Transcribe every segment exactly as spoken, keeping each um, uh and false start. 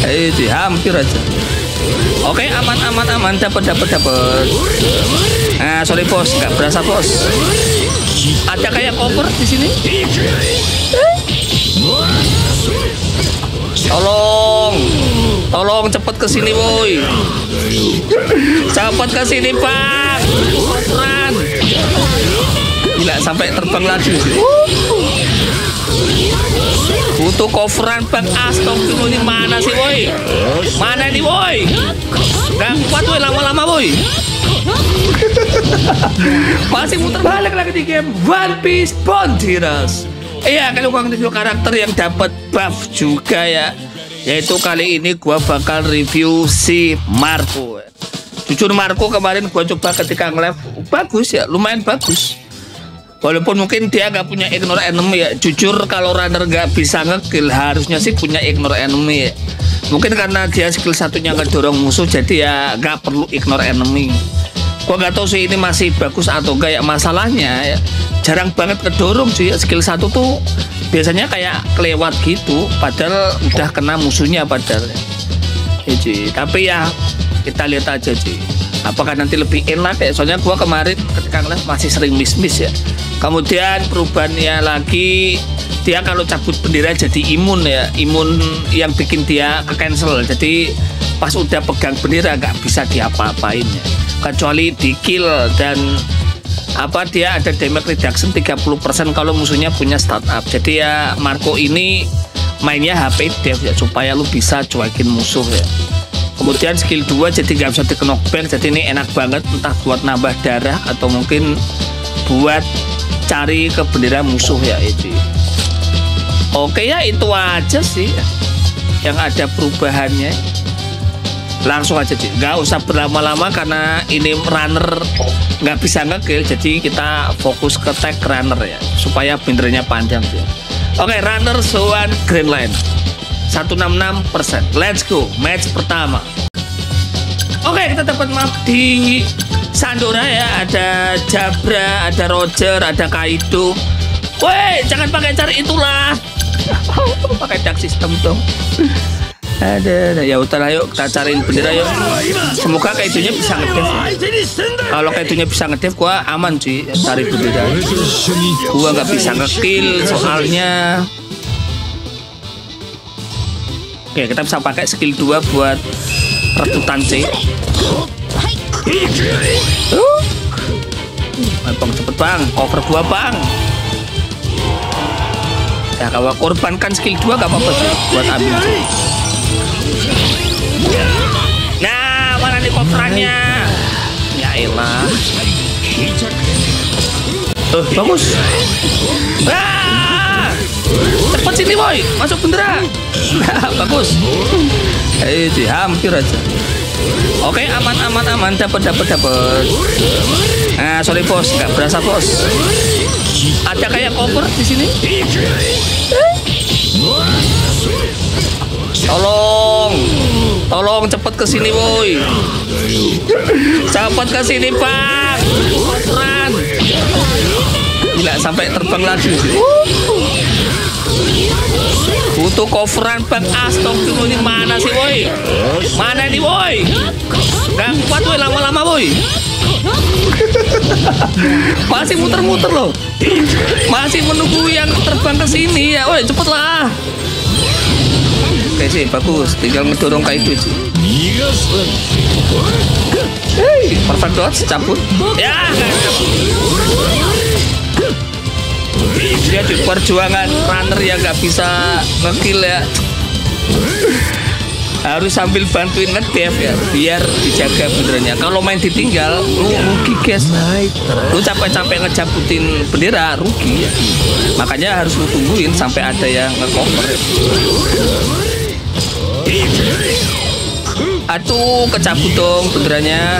Eh, hampir aja. Oke, aman aman aman, dapat dapat dapat. Nah, sorry bos, nggak berasa bos. Ada kayak cover di sini. Tolong, tolong cepet ke sini, boy. Cepet ke sini, Bang. Coveran. Gila, sampai terbang lagi. Butuh coveran, Bang. Astagfirullah, ini mana sih, boy? Mana nih, boy? Gak kuat, boy, lama-lama, boy. Masih muter balik lagi di game One Piece Bond Heroes. Iya, kalau gua review karakter yang dapat buff juga ya. Yaitu kali ini gua bakal review si Marco. Jujur Marco kemarin gua coba ketika nge-live bagus ya, lumayan bagus. Walaupun mungkin dia nggak punya ignore enemy ya. Jujur kalau runner nggak bisa nge-kill harusnya sih punya ignore enemy ya. Mungkin karena dia skill satunya ngedorong musuh jadi ya nggak perlu ignore enemy. Gua nggak tahu sih ini masih bagus atau enggak ya, masalahnya ya, jarang banget kedorong sih. Skill satu tuh biasanya kayak kelewat gitu padahal udah kena musuhnya padahal ya. Ya, tapi ya kita lihat aja sih apakah nanti lebih enak ya, soalnya gua kemarin ketika ngeliat masih sering miss-miss ya. Kemudian perubahannya lagi, dia kalau cabut bendera jadi imun ya, imun yang bikin dia ke cancel. Jadi pas udah pegang bendera nggak bisa diapa-apain ya, kecuali di kill. Dan apa, dia ada damage reduction tiga puluh persen kalau musuhnya punya startup. Jadi ya Marco ini mainnya H P dev ya, supaya lu bisa cuekin musuh ya. Kemudian skill dua jadi nggak bisa di knockback, jadi ini enak banget entah buat nambah darah atau mungkin buat cari ke bendera musuh ya itu. Oke ya, itu aja sih yang ada perubahannya. Langsung aja sih, nggak usah berlama-lama karena ini runner nggak bisa nge-kill, jadi kita fokus ke tag runner ya supaya benderanya panjang sih. Oke, runner Swan Grand Line seratus enam puluh enam persen. Let's go, match pertama. Oke, kita dapat map di Sandora ya, ada Jabra, ada Roger, ada Kaido. Woi, jangan pakai cari itulah. Pakai dark system dong. Ada, ya utara yuk kita cariin bendera yuk. Semoga Kaidonya bisa ngedev ya. Kalau Kaidonya bisa ngedev gua aman sih cari bendera. Gua nggak bisa ngekill soalnya. Oke, kita bisa pakai skill dua buat rebutan C. Uh. Bang, cepet bang, cover gua bang. Ya kalau korbankan skill dua gak apa-apa sih buat ambil sih. Nah, mana nih coverannya? Ya elah. Tuh, bagus. Ah! Cepet sini boy, masuk bendera. Bagus. Eh, hampir aja. Oke, aman aman aman, dapat dapat dapat. Nah, sorry bos, nggak berasa bos. Ada kayak cover di sini. Tolong, tolong cepet ke sini boy. Cepet ke sini Bang. Coveran. Gila, sampai terbang lagi. Butuh coveran Bang. Astagfirullah, ini mana sih boy? Mana nih boy? Gak kuat boy, lama-lama boy. Masih muter-muter loh. Masih menunggu yang terbang ke sini ya. Woi, cepet lah. Oke sih, bagus. Tinggal ngedorong Kaido sih. Hey, perfect dodge, cabut. Ya, dia di perjuangan runner yang nggak bisa ngekill ya, harus sambil bantuin ngedev ya biar dijaga benderanya. Kalau main ditinggal lu rugi guys, lu capek-capek ngecabutin bendera rugi ya. Makanya harus lu tungguin sampai ada yang nge-cover. Aduh, kecabut dong benderanya.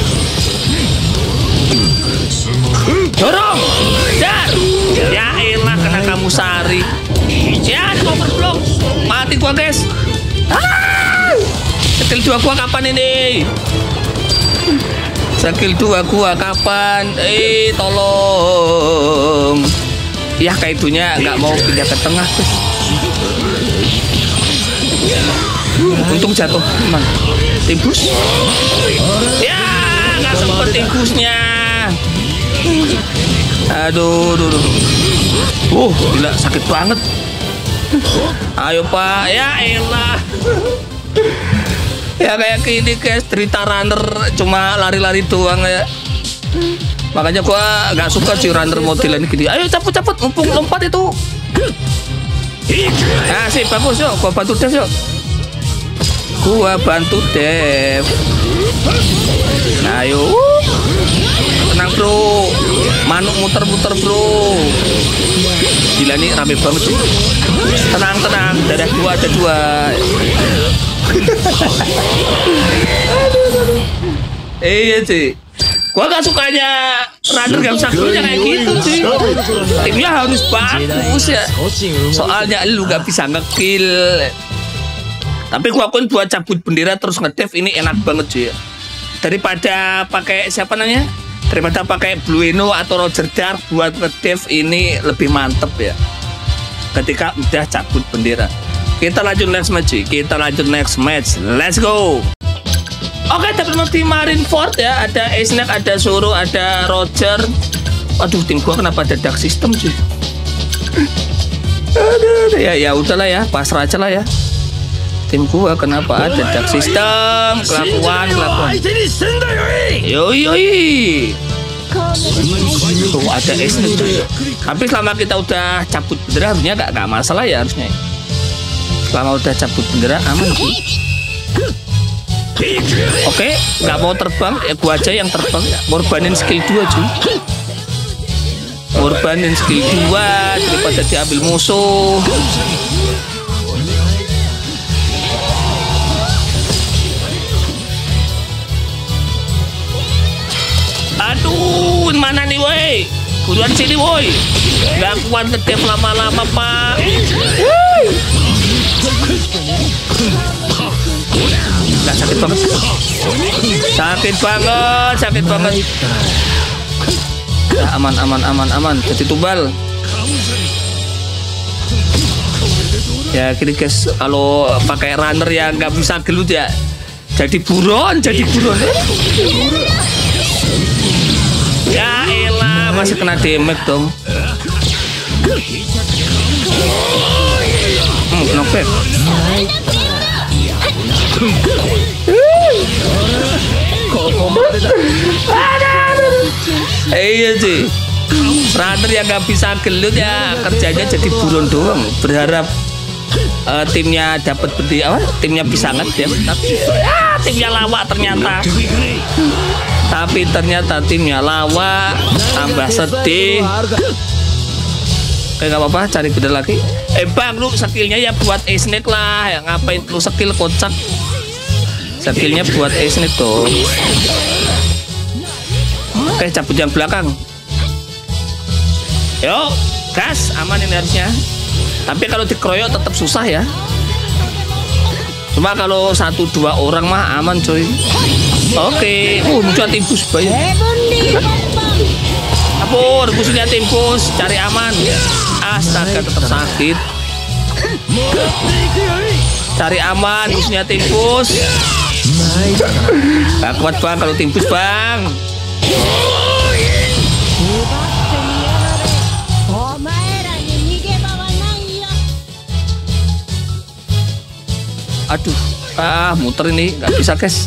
Dorong, dar. Ya elah, kena kamu sari. Ya, cover block. Mati gua guys. Ah! Skill dua gua kapan ini? Skill dua gua kapan? Eh, tolong. Ya, Kaidonya nggak mau pindah ke tengah guys. Untung jatuh teman. Timbus. Ya, nggak sempet timbusnya. Aduh, aduh, aduh. Uh, gila sakit banget. Ayo Pak, ya elah. Ya kayak gini guys, cerita runner cuma lari-lari doang ya. Makanya gua nggak suka sih runner modelan gini. Ayo cepet-cepet, mumpung lompat itu. Ah sih bagus yuk, gua bantu Dev yuk. Gua bantu Dev. Nah, ayo. Tenang bro, manuk muter-muter bro. Gila nih rame banget sih. Tenang tenang, dadah dua ada dua. Iya sih. Gua gak sukanya runner gak bisa kill kayak gitu sih. Timnya harus bagus ya. Soalnya lu gak bisa ngekill. Tapi gua akuin buat cabut bendera terus ngedev ini enak banget sih ya. Daripada pakai siapa namanya? Daripada pakai Blueno atau Roger Dark buat ngedev ini lebih mantep ya. Ketika udah cabut bendera. Kita lanjut next match. Kita lanjut next match. Let's go. Oke, dapat multi Marineford ya. Ada Ace-Neck, ada Zoro, ada Roger. Aduh, tim gua kenapa ada dark system sih? Aduh, ya ya udahlah ya, pasrah aja lah ya. Tim gua kenapa ada dark system? Kelakuan, kelakuan. Yo yo yo. Tuh ada Ace-Neck tuh. Tapi selama kita udah cabut bendera harusnya gak, gak masalah ya harusnya. Selama udah cabut bendera aman sih. Oke, nggak mau terbang ya gua aja yang terbang. Ngorbanin skill dua cuy. Ngorbanin skill dua daripada diambil musuh. Aduh, mana nih woi? Buruan sini woi. Nggak kuat ngedev lama-lama pak. Nggak sakit banget. Sakit banget, sakit banget. Ya, aman, aman, aman, aman. Jadi tumbal. Ya gini guys, kalau pakai runner yang nggak bisa gelut ya, jadi buron, jadi buron. Ya elah, masih kena damage dong. Hmm, knockback. Iya sih, runner yang nggak bisa gelut ya kerjanya jadi buron doang. Berharap uh, timnya dapat bedi apa? Timnya bisa ngedev, tapi ya, timnya lawak ternyata. Tapi ternyata timnya lawak, tambah sedih. Kayak nggak apa-apa, cari beda lagi. Eh bang, lu skillnya ya buat Ace-Neck lah. Ya, ngapain lu skill kocak? Skillnya buat Ace-Neck tuh. Oke, cabut yang belakang. Yo, gas, aman ini harusnya. Tapi kalau dikeroyok tetap susah ya. Cuma kalau satu dua orang mah aman coy. Oke, uh muncul timbus bayi. Kapur, musuhnya timbus, cari aman. Astaga, tetap sakit. Cari aman, musuhnya timbus. Gak kuat bang kalau timbus bang. Aduh, ah muter ini nggak bisa guys.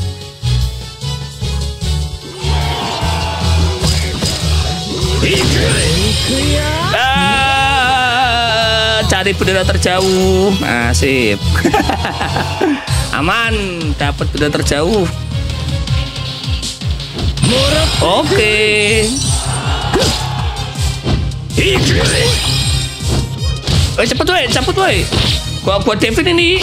Ah, cari bendera terjauh. Nah, sip. Aman, dapat bendera terjauh. Oke. Eh cepet woi, cepet woi. Gua buat Devin ini.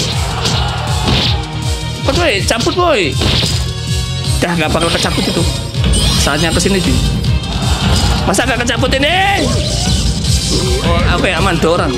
Cepet woi, cabut woi. Dah nggak bakal kecabut itu. Saatnya kesini sih. Masa gak kecabut ini? Oh, oke, aman, dua orang.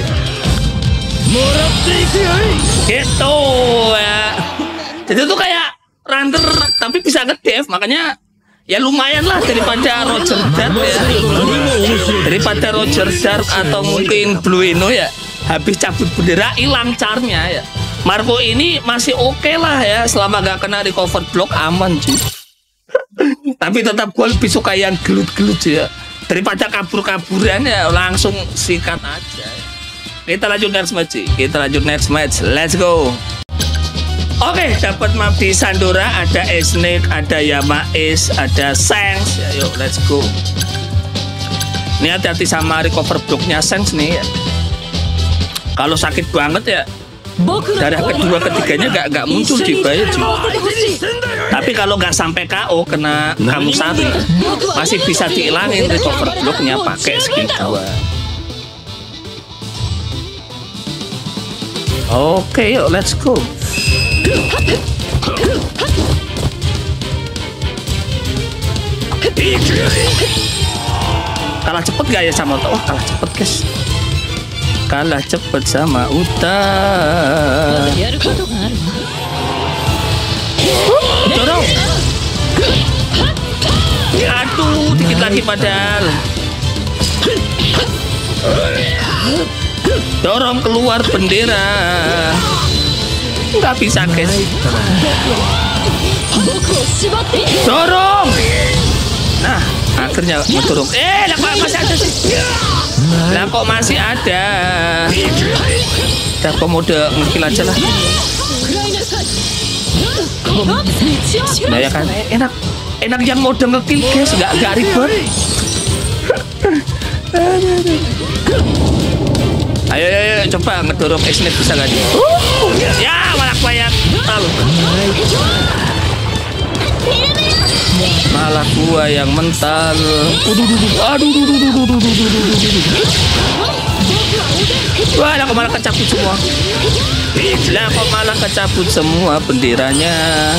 Gitu ya. Jadi itu kayak runner tapi bisa ngedev, makanya ya lumayan lah daripada Roger Dark ya. Daripada Roger Dark atau mungkin Blueno ya. habis cabut bendera hilang charnya ya. Marco ini masih oke okay lah ya, selama gak kena recover block aman cuy. Tapi tetap gue lebih suka yang gelut-gelut ya, daripada kabur-kaburan ya, langsung sikat aja. Kita lanjut next match, kita lanjut next match, let's go. Oke, dapat map di Sandora, ada Snake, ada Yamais, ada Shanks. Ya, yuk, let's go. Ini hati-hati sama recover blocknya Shanks nih. Ya. Kalau sakit banget ya, darah kedua ketiganya nggak nggak muncul di Bayo. Tapi kalau nggak sampai K O kena kamu satu, masih bisa dihilangin recover blocknya pakai skill dua. Oke, yuk, let's go. Kalah cepet gak ya sama Uta? Oh, kalah cepet guys. Kalah cepet sama Uta. Dorong. Aduh, dikit lagi padahal. Dorong keluar bendera. Nggak bisa guys. Dorong. Nah, akhirnya ngedorong. Eh, lah kok masih ada sih? Lah kok masih ada? Udah komode ngekill aja lah. Nah ya kan, enak. Enak yang mode ngekill guys, nggak nggak ribet. Ayo, ayo, ayo, coba ngedorong Snake bisa gak dia? Ya, malah quiet. Malah gua yang mental. Aduh, aduh, wah, lah kok malah kecabut semua. Lah kok malah kecabut semua benderanya.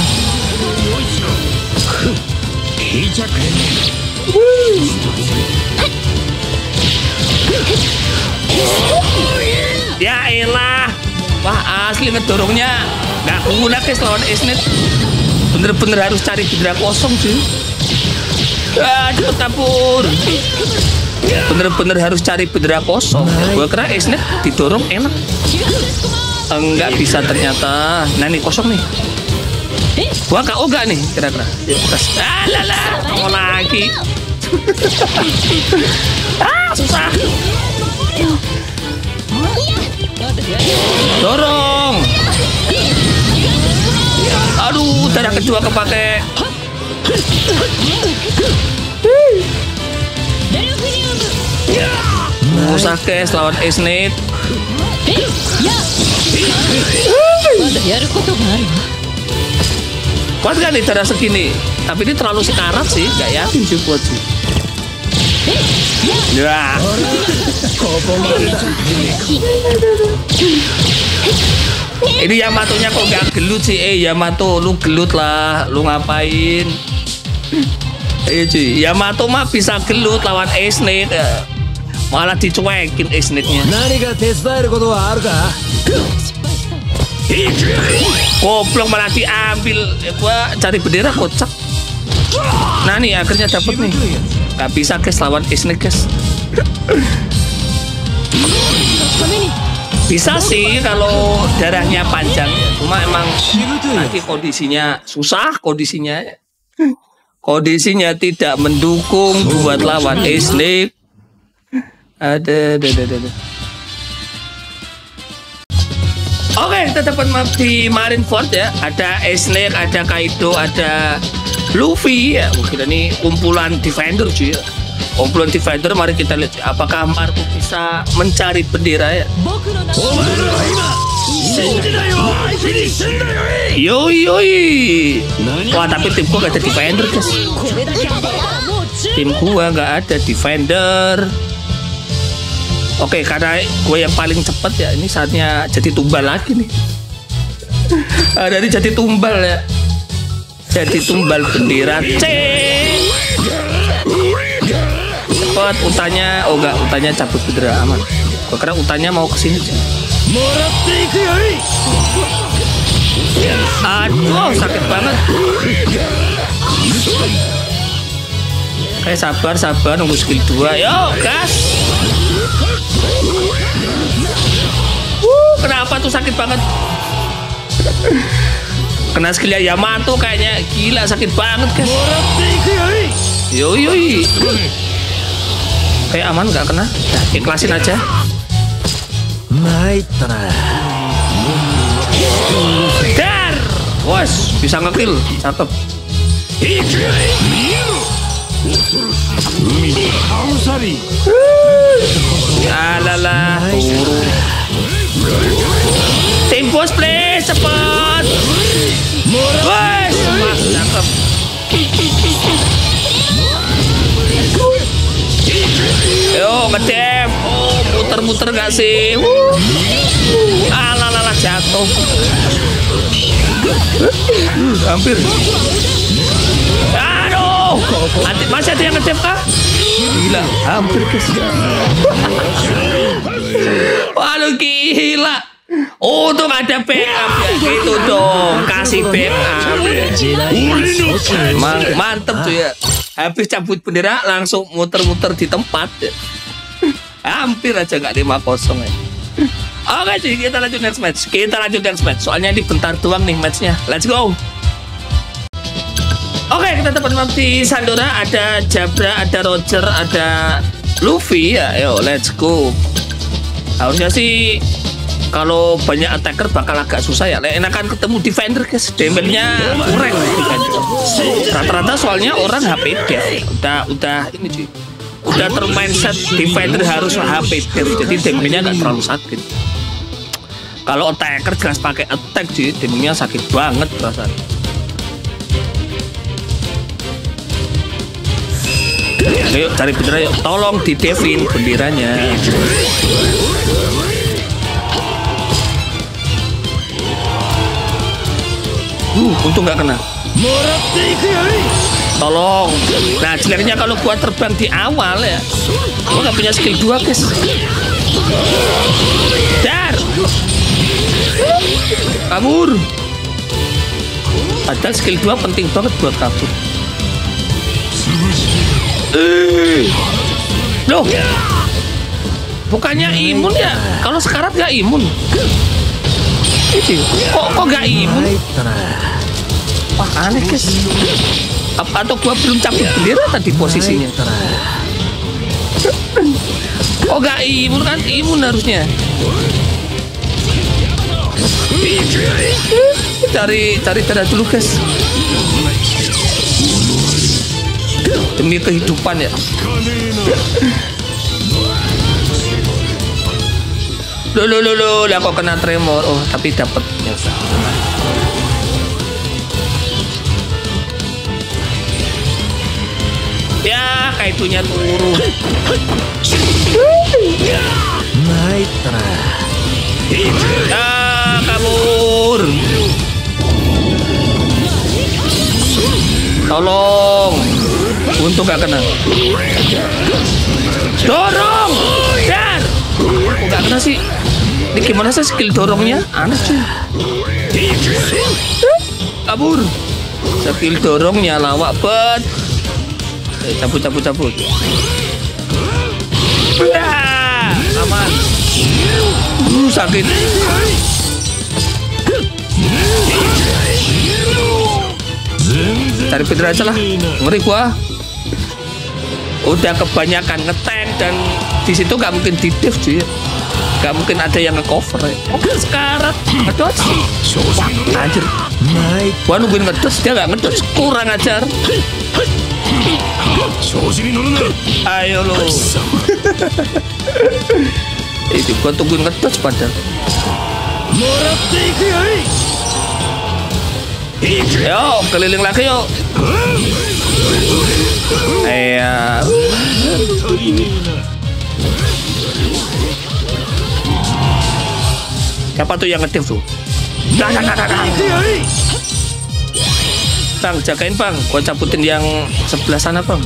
Ya elah. Wah, asli ngedorongnya nggak guna guys lawan Snake. Bener-bener harus cari bendera kosong sih. Ah, cepet kabur. Bener-bener harus cari bendera kosong. Gua kira Snake didorong enak. Enggak bisa ternyata. Nah nih kosong nih. Gua K O gak nih kira-kira? Ah lala, mau lagi. Ah susah. Dorong. Aduh, darah kedua kepake. Usah guys lawan Snake. Kuat gak nih darah segini? Tapi ini terlalu sekarat sih, gak yakin sih kuat sih. Ya. Ini Yamatonya kok gak gelut sih? Eh Yamato, lu gelut lah, lu ngapain? Eh cuy, Yamato mah bisa gelut lawan Snake, malah dicuekin Snake-nya. Goblok malah diambil. Gua cari bendera kocak. Nah nih akhirnya dapet nih. Gak bisa guys lawan Snake guys. Bisa sih kalau darahnya panjang, cuma emang nanti kondisinya susah, kondisinya kondisinya tidak mendukung buat lawan Snake. Ada, ada, ada, ada. Oke, kita dapat map di Marineford ya. Ada Snake, ada Kaido, ada Luffy ya. Mungkin ini kumpulan Defender cuy ya. Kumpulan Defender, mari kita lihat apakah Marco bisa mencari bendera ya. Yoi yoi. Wah tapi tim gua gak ada Defender guys. Tim gua gak ada Defender. Oke, karena gue yang paling cepet ya, ini saatnya jadi tumbal lagi nih. Ah, dari jadi tumbal ya. Jadi tumbal bendera C. Cepet utanya, oh enggak, utanya cabut bendera aman. Gue kira utanya mau kesini sih. Aduh, sakit banget. Kayak sabar, sabar, nunggu skill dua. Yo, gas. kenapa tuh sakit banget? Kena skillnya Yamato kayaknya. Gila sakit banget guys. Yoi yoi. Kayak aman nggak kena? Nah, ikhlasin aja. Dar, wos bisa ngekill, cakep. Alalah, turun. Tim bos please cepat. Wes, mas cakep. Yo ngedem. Oh muter-muter gak sih? Alalah jatuh. Hampir. Aduh, nanti masih ada yang ngedem kah? Gila, hampir guys. Waduh gila. Untung ada backup ya, gitu dong, kasih backup. Man mantep tuh ya. Habis cabut bendera langsung muter-muter di tempat. Hampir aja nggak lima kosong ya. Oke sih, kita lanjut next match. Kita lanjut next match. Soalnya ini bentar doang nih matchnya. Let's go. Oke, kita teman-teman di Sandora ada Jabra, ada Roger, ada Luffy ya. Ayo, let's go. Harusnya sih kalau banyak attacker bakal agak susah ya. Enakan ketemu defender guys. Damage-nya kurang defender. Rata-rata soalnya orang H P dev. Udah udah ini cuy. Udah termindset defender harus H P dev. Jadi damage-nya nggak terlalu sakit. Kalau attacker jelas pakai attack cuy, damage-nya sakit banget rasanya. Ayo cari bendera yuk, tolong di devin benderanya. Uh, untung nggak kena. Tolong. Nah, jeleknya kalau gua terbang di awal ya, gua nggak punya skill dua guys. Dar. Kabur. Padahal skill dua penting banget buat kabur. Eh, loh, bukannya imun ya? Kalau sekarang nggak imun. Itu kok kok nggak imun? Wah aneh guys. Apa atau gua belum cabut bendera tadi posisinya? Kok nggak imun kan? Imun harusnya. Cari cari darah dulu guys. Demi kehidupan ya. Loh loh loh loh, lah kok kena tremor. Oh tapi dapat ya. Ya kaitunya turun. Ah kabur. Tolong. Untung gak kena. Dorong. Dar. Kok gak kena sih? Ini gimana sih skill dorongnya? Aneh cuy. Kabur. Skill dorongnya lawak bet. Eh, cabut cabut cabut. Ah, aman. Uh, sakit. Cari bendera aja lah. Ngeri gua. Udah kebanyakan ngetank dan di situ nggak mungkin di div cuy. Nggak mungkin ada yang nge-cover ya. Oke sekarang ngedot. Wah anjir. Gua nungguin ngedot dia nggak ngedot. Kurang ajar. Ayo lo. Itu gua tungguin ngedot padahal. Yo, keliling lagi yuk. Iya. Siapa tuh yang ngetif tuh? Nah, nah, nah, nah. Bang, jagain bang. Gua cabutin yang sebelah sana bang.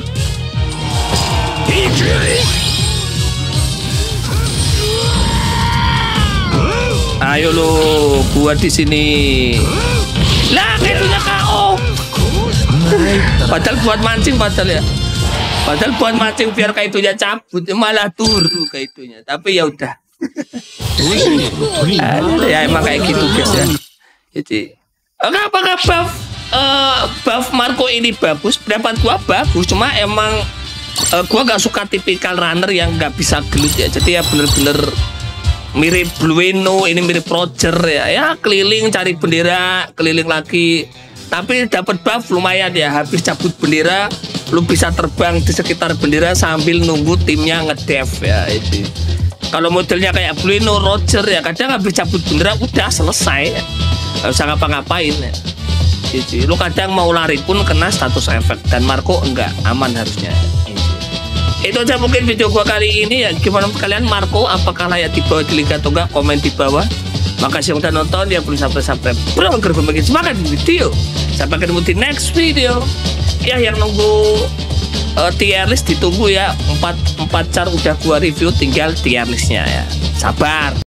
Ayo lo, gua di sini. Lah, kaitunya K O. Padahal buat mancing padahal ya. Padahal buat mancing biar kaitunya cabut, malah turu kaitunya. Tapi ya udah, Aduh, ya emang kayak gitu guys ya. Jadi apakah buff uh, buff Marco ini bagus? Pendapat gua bagus, cuma emang uh, gua gak suka tipikal runner yang gak bisa gelut ya. Jadi ya bener-bener mirip Blueno, ini mirip Roger ya. Ya keliling cari bendera, keliling lagi. Tapi dapat buff lumayan ya. Habis cabut bendera, lu bisa terbang di sekitar bendera sambil nunggu timnya ngedev ya itu. Kalau modelnya kayak Blueno, Roger ya kadang habis cabut bendera udah selesai ya. Gak usah ngapa-ngapain ya. Jadi lu kadang mau lari pun kena status efek, dan Marco enggak, aman harusnya. Itu aja mungkin video gua kali ini ya. Gimana kalian, Marco apakah layak dibawa di liga atau enggak? Komen di bawah. Makasih yang udah nonton, yang belum subscribe, bro, berbagi semangat di video. Sampai ketemu di next video. Ya yang nunggu uh, tier list ditunggu ya. Empat empat car udah gua review, tinggal tier listnya ya. Sabar.